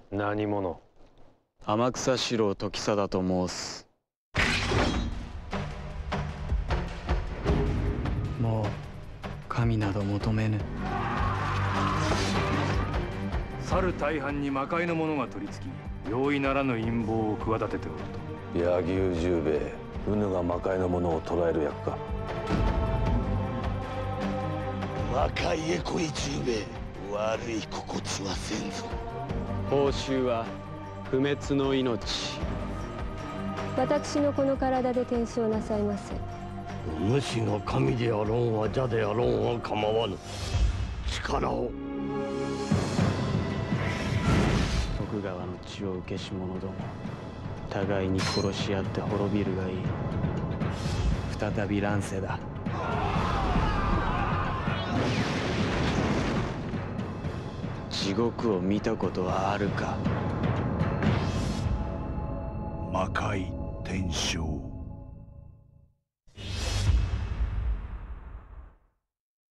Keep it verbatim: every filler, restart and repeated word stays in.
何者？ 天草四郎時貞と申す。もう神など求めぬ。 猿大半に魔界の者が取り付き、容易ならぬ陰謀を企てておると。 柳生十兵衛、うぬが魔界の者を捕らえる役か。 魔界へ来い十兵衛、悪い心地はせんぞ。 報酬は不滅の命。 私のこの体で転生なさいませ。 主が神であろうが邪であろうが構わぬ。力を。 徳川の血を受けし者ども、互いに殺し合って滅びるがいい。再び乱世だ。地獄を見たことはあるか？ 魔界転生。